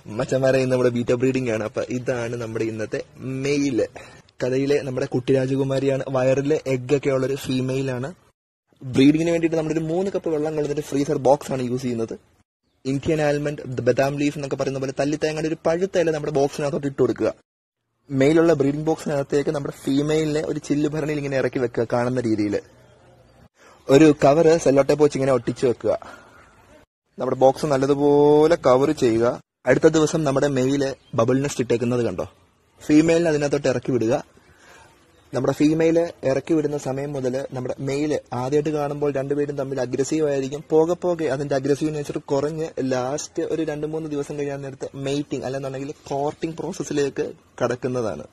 മച്ചന്മാരെ ഇന്ന് നമ്മുടെ ബീറ്റ ബ്രീഡിംഗ് ആണ്. അപ്പൊ ഇതാണ് നമ്മുടെ ഇന്നത്തെ മെയില്. കഥയിലെ നമ്മുടെ കുട്ടി രാജകുമാരിയാണ്. വയറിലെ എഗ്ഗൊക്കെ ഉള്ളൊരു ഫീമെയിലാണ്. ബ്രീഡിങ്ങിന് വേണ്ടിയിട്ട് നമ്മളൊരു 3 കപ്പ് വെള്ളം കൊള്ളുന്നൊരു ഫ്രീസർ ബോക്സ് ആണ് യൂസ് ചെയ്യുന്നത്. ഇന്ത്യൻ ആൽമണ്ട്, ബദാം ലീഫ് എന്നൊക്കെ പറയുന്ന പോലെ തല്ലിത്തേങ്ങയുടെ ഒരു പഴുത്തയില നമ്മുടെ ബോക്സിനകത്തോട്ട് ഇട്ട് കൊടുക്കുക. മെയിലുള്ള ബ്രീഡിംഗ് ബോക്സിനകത്തേക്ക് നമ്മുടെ ഫീമെയിലിനെ ഒരു ചില്ല് ഭരണിയിൽ ഇങ്ങനെ ഇറക്കി വെക്കുക. കാണുന്ന രീതിയിൽ ഒരു കവറ് സെല്ലോട്ടേപ്പ് വെച്ച് ഇങ്ങനെ ഒട്ടിച്ചു വെക്കുക. നമ്മുടെ ബോക്സ് നല്ലതുപോലെ കവർ ചെയ്യുക. അടുത്ത ദിവസം നമ്മുടെ മെയില് ബബിൾ നെസ്റ്റ് ഇട്ടേക്കുന്നത് കണ്ടോ. ഫീമെയിലിനെ അതിനകത്തോട്ട് ഇറക്കി വിടുക. നമ്മുടെ ഫീമെയില് ഇറക്കി വിടുന്ന സമയം മുതൽ നമ്മുടെ മെയില് ആദ്യമായിട്ട് കാണുമ്പോൾ രണ്ടുപേരും തമ്മിൽ അഗ്രസീവ് ആയിരിക്കും. പോകെ പോകെ അതിന്റെ അഗ്രസീവ് നേച്ചർ കുറഞ്ഞ് ലാസ്റ്റ് ഒരു 2-3 ദിവസം കഴിയാൻ നേരത്ത് മെയ്റ്റിംഗ് അല്ലെന്നുണ്ടെങ്കിൽ കോർട്ടിംഗ് പ്രോസസ്സിലേക്ക് കടക്കുന്നതാണ്.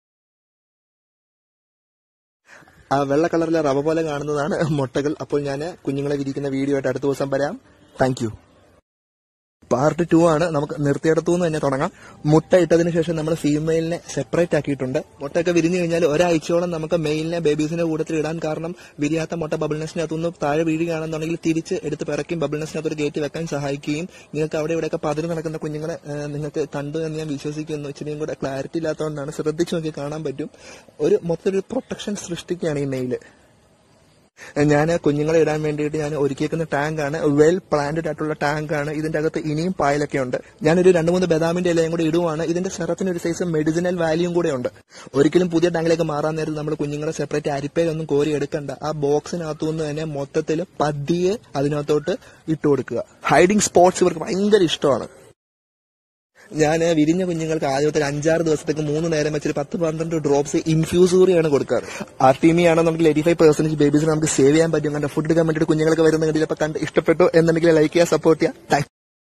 ആ വെള്ള കളറിലെ റവ പോലെ കാണുന്നതാണ് മുട്ടകൾ. അപ്പോൾ ഞാൻ കുഞ്ഞുങ്ങളെ വിരിക്കുന്ന വീഡിയോ ആയിട്ട് അടുത്ത ദിവസം വരാം. Thank you. പാർട്ട് 2 ആണ്. നമുക്ക് നിർത്തിയിടത്തുനിന്ന് തന്നെ തുടങ്ങാം. മുട്ട ഇട്ടതിന് ശേഷം നമ്മൾ ഫീമെയിലിനെ സെപ്പറേറ്റ് ആക്കിയിട്ടുണ്ട്. മുട്ടയൊക്കെ വിരിഞ്ഞു കഴിഞ്ഞാൽ ഒരാഴ്ചയോളം നമുക്ക് മെയിലിനെ ബേബീസിന്റെ കൂട്ടത്തിൽ ഇടാൻ. കാരണം വിരിയാത്ത മുട്ട ബബിൾ നെസ്റ്റിനകത്തുനിന്ന് താഴെ വീഴുകയാണെന്നുണ്ടെങ്കിൽ തിരിച്ച് എടുത്ത് പിറക്കും ബബിൾ നെസ്റ്റിനകത്തൊരു ഗേറ്റ് വെക്കാൻ സഹായിക്കുകയും നിങ്ങൾക്ക് അവിടെ ഇവിടെയൊക്കെ പതിര് നടക്കുന്ന കുഞ്ഞുങ്ങളെ നിങ്ങൾക്ക് കണ്ടു എന്ന് ഞാൻ വിശ്വസിക്കുന്നു. ഇച്ചിരിയും കൂടെ ക്ലാരിറ്റി ഇല്ലാത്തതുകൊണ്ടാണ്. ശ്രദ്ധിച്ചു നോക്കി കാണാൻ പറ്റും. ഒരു മൊത്തത്തിൽ പ്രൊട്ടക്ഷൻ സൃഷ്ടിക്കുകയാണ് ഈ മെയില്. ഞാൻ കുഞ്ഞുങ്ങളെ ഇടാൻ വേണ്ടിയിട്ട് ഞാൻ ഒരുക്കിയേക്കുന്ന ടാങ്കാണ്. വെൽ പ്ലാന്റഡ് ആയിട്ടുള്ള ടാങ്കാണ്. ഇതിന്റെ അകത്ത് ഇനിയും പായലൊക്കെ ഉണ്ട്. ഞാനൊരു 2-3 ബദാമിന്റെ ഇലയും കൂടി ഇടുവാണ്. ഇതിന്റെ സെറത്തിന് ഒരു സൈസ് മെഡിസിനൽ വാല്യൂം കൂടെ ഉണ്ട്. ഒരിക്കലും പുതിയ ടാങ്കിലേക്ക് മാറാൻ നേരത്ത് നമ്മൾ കുഞ്ഞുങ്ങളെ സെപ്പറേറ്റ് അരിപ്പയിലൊന്നും കോരി എടുക്കണ്ട. ആ ബോക്സിനകത്തുനിന്ന് തന്നെ മൊത്തത്തിൽ പതിയെ അതിനകത്തോട്ട് ഇട്ട് കൊടുക്കുക. ഹൈഡിങ് സ്പോട്സ് ഇവർക്ക് ഭയങ്കര ഇഷ്ടമാണ്. ഞാൻ വിരിഞ്ഞ കുഞ്ഞുങ്ങൾക്ക് ആദ്യത്തെ 5-6 ദിവസത്തേക്ക് 3 നേരം വെച്ചൊരു 10-12 ഡ്രോപ്സ് ഇൻഫ്യൂസോറിയാണ് കൊടുക്കാറ്. ആർട്ടിമി ആണെന്നുണ്ടെങ്കിൽ 85% ബേബീസിന് നമുക്ക് സേവ് ചെയ്യാൻ പറ്റും. കണ്ട ഫുഡ് എടുക്കാൻ വേണ്ടിയിട്ട് കുഞ്ഞുങ്ങൾക്ക് വരുന്ന കണ്ടില്ല. അപ്പൊ കണ്ട് ഇഷ്ടപ്പെട്ടു എന്നുണ്ടെങ്കിൽ ലൈക്ക് ചെയ്യുക, സപ്പോർട്ട് ചെയ്യുക.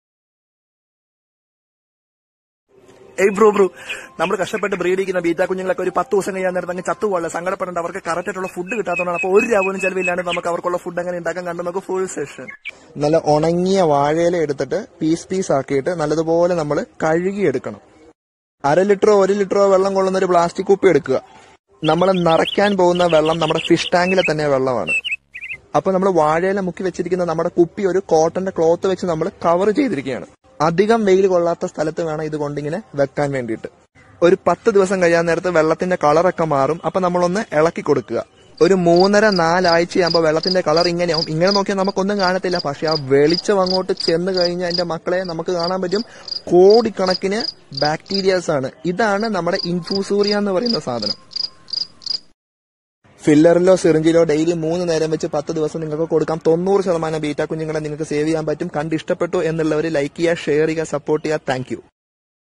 ബ്രോ നമ്മൾ കഷ്ടപ്പെട്ട് ബ്രീഡ് ചെയ്യുന്ന ബീറ്റ കുഞ്ഞുങ്ങളൊക്കെ ഒരു 10 ദിവസം കഴിയാൻ നേരത്തെ അങ്ങ് ചത്തുപോകല്ല. സങ്കടപ്പെടേണ്ട. അവർക്ക് കറക്റ്റ് ആയിട്ടുള്ള ഫുഡ് കിട്ടാത്തതുകൊണ്ടാണ്. അപ്പോൾ 1 രൂപ പോലും ചെലവില്ലാണ്ട് നമുക്ക് അവർക്കുള്ള ഫുഡ് അങ്ങനെ ഉണ്ടാക്കാൻ കണ്ട് നമുക്ക് ഫുൾ സെഷൻ. നല്ല ഉണങ്ങിയ വാഴയില എടുത്തിട്ട് പീസ് ആക്കിയിട്ട് നല്ലതുപോലെ നമ്മൾ കഴുകിയെടുക്കണം. 1/2 ലിറ്ററോ 1 ലിറ്ററോ വെള്ളം കൊള്ളുന്ന ഒരു പ്ലാസ്റ്റിക് കുപ്പി എടുക്കുക. നമ്മൾ നിറയ്ക്കാൻ പോകുന്ന വെള്ളം നമ്മുടെ ഫിഷ് ടാങ്കിലെ തന്നെ വെള്ളമാണ്. അപ്പൊ നമ്മൾ വാഴയില മുക്കി വെച്ചിരിക്കുന്ന നമ്മുടെ കുപ്പി ഒരു കോട്ടന്റെ ക്ലോത്ത് വെച്ച് നമ്മൾ കവർ ചെയ്തിരിക്കുകയാണ്. അധികം വെയിൽ കൊള്ളാത്ത സ്ഥലത്ത് വേണം ഇത് കൊണ്ടിങ്ങനെ വെക്കാൻ വേണ്ടിയിട്ട്. ഒരു 10 ദിവസം കഴിയാൻ നേരത്ത് വെള്ളത്തിന്റെ കളറൊക്കെ മാറും. അപ്പൊ നമ്മളൊന്ന് ഇളക്കി കൊടുക്കുക. ഒരു 3-4 ആഴ്ചയാകുമ്പോൾ വെള്ളത്തിന്റെ കളർ ഇങ്ങനെയാവും. ഇങ്ങനെ നോക്കിയാൽ നമുക്കൊന്നും കാണത്തില്ല. പക്ഷെ ആ വെളിച്ചം അങ്ങോട്ട് ചെന്ന് കഴിഞ്ഞാൽ എന്റെ മക്കളെ നമുക്ക് കാണാൻ പറ്റും കോടിക്കണക്കിന് ബാക്ടീരിയാസ് ആണ്. ഇതാണ് നമ്മുടെ ഇൻഫൂസോറിയ എന്ന് പറയുന്ന സാധനം. ഫില്ലറിലോ സിറിഞ്ചിലോ ഡെയിലി 3 നേരം വെച്ച് 10 ദിവസം നിങ്ങൾക്ക് കൊടുക്കാം. 90% ബീറ്റ കുഞ്ഞുങ്ങളെ നിങ്ങൾക്ക് സേവ് ചെയ്യാൻ പറ്റും. കണ്ട് ഇഷ്ടപ്പെട്ടു എന്നുള്ളവർ ലൈക്ക് ചെയ്യുക, ഷെയർ ചെയ്യുക, സപ്പോർട്ട് ചെയ്യുക. Thank U.